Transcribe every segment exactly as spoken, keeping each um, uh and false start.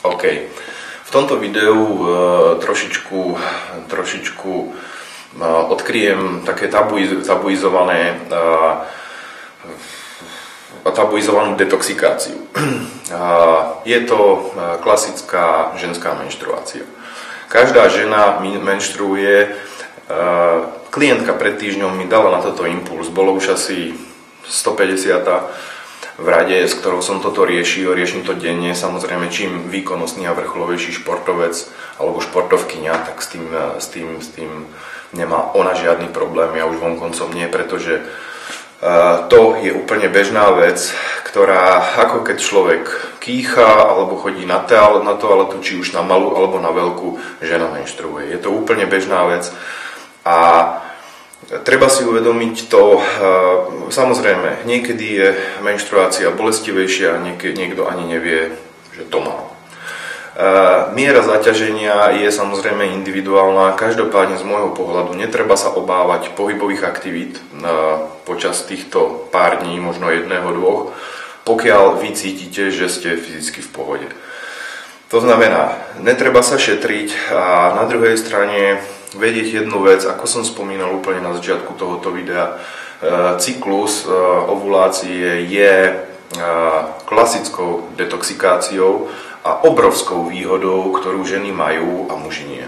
OK. V tomto videu uh, trošičku, trošičku uh, odkryjem také tabuiz, tabuizované uh, tabuizovanú detoxikáciu. Uh, je to uh, klasická ženská menštruácia. Každá žena menštruuje. Uh, klientka pred týždňom mi dala na toto impuls. Bolo už asi stopäťdesiat v rade, s ktorou som toto riešil, riešim to denne. Samozrejme, čím výkonnostný a vrcholovejší športovec alebo športovkyňa, tak s tým, s tým, s tým nemá ona žiadny problém, ja už vonkoncom nie, pretože uh, to je úplne bežná vec, ktorá, ako keď človek kýcha alebo chodí na, to, na toaletu, či už na malú alebo na veľkú, žena menštruuje. Je to úplne bežná vec a treba si uvedomiť to, samozrejme, niekedy je menštruácia bolestivejšia a niekto ani nevie, že to má. Miera zaťaženia je samozrejme individuálna, každopádne z môjho pohľadu netreba sa obávať pohybových aktivít počas týchto pár dní, možno jedného, dvoch, pokiaľ vy cítite, že ste fyzicky v pohode. To znamená, netreba sa šetriť a na druhej strane vedieť jednu vec, ako som spomínal úplne na začiatku tohoto videa, cyklus ovulácie je klasickou detoxikáciou a obrovskou výhodou, ktorú ženy majú a muži nie.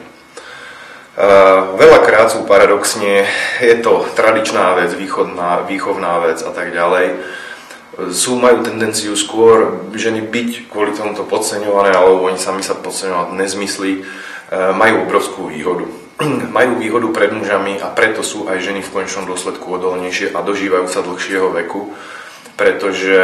Veľakrát sú paradoxne, je to tradičná vec, východná, výchovná vec a tak ďalej, sú, majú tendenciu skôr ženy byť kvôli tomuto podceňované, alebo oni sami sa podceňovať nezmysly, majú obrovskú výhodu. Majú výhodu pred mužami a preto sú aj ženy v konečnom dôsledku odolnejšie a dožívajú sa dlhšieho veku, pretože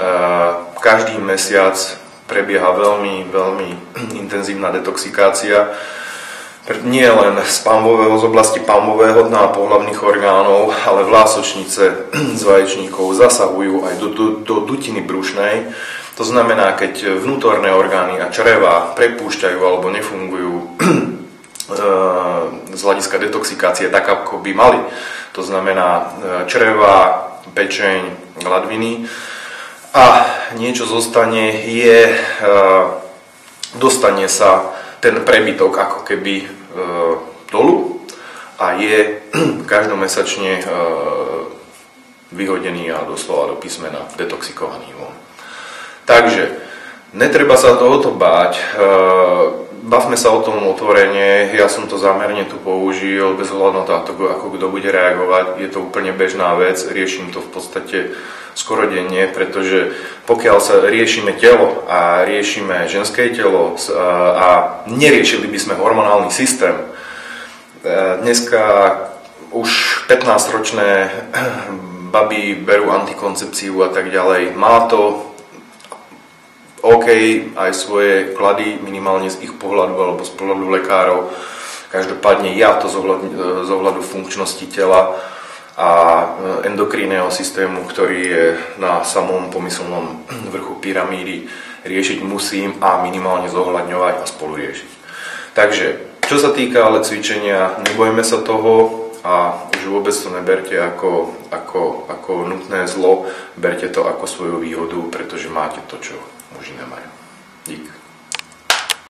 každý mesiac prebieha veľmi, veľmi intenzívna detoxikácia, nie len z, palmového, z oblasti palmového dna a pohlavných orgánov, ale vlásočnice z vaječníkov zasahujú aj do, do, do dutiny brušnej. To znamená, keď vnútorné orgány a čreva prepúšťajú alebo nefungujú z hľadiska detoxikácie tak, ako by mali. To znamená čreva, pečeň, ladviny a niečo zostane, je, dostane sa ten prebytok ako keby dolu a je každomesačne vyhodený a doslova do písmena detoxikovaný von. Takže netreba sa tohoto báť. Bavme sa o tom otvorene, ja som to zámerne tu použil, bez ohľadu na to, ako kto bude reagovať, je to úplne bežná vec, riešim to v podstate skoro denne, pretože pokiaľ sa riešime telo a riešime ženské telo a neriešili by sme hormonálny systém, dneska už pätnásťročné baby berú antikoncepciu a tak ďalej, má to OK, aj svoje klady, minimálne z ich pohľadu alebo z pohľadu lekárov. Každopádne ja to z ohľadu, z ohľadu funkčnosti tela a endokrinného systému, ktorý je na samom pomyselnom vrchu pyramídy, riešiť musím a minimálne zohľadňovať a spolu riešiť. Takže, čo sa týka ale cvičenia, nebojme sa toho a už vôbec to neberte ako, ako, ako nutné zlo, berte to ako svoju výhodu, pretože máte to, čo muži nemajú. Dík.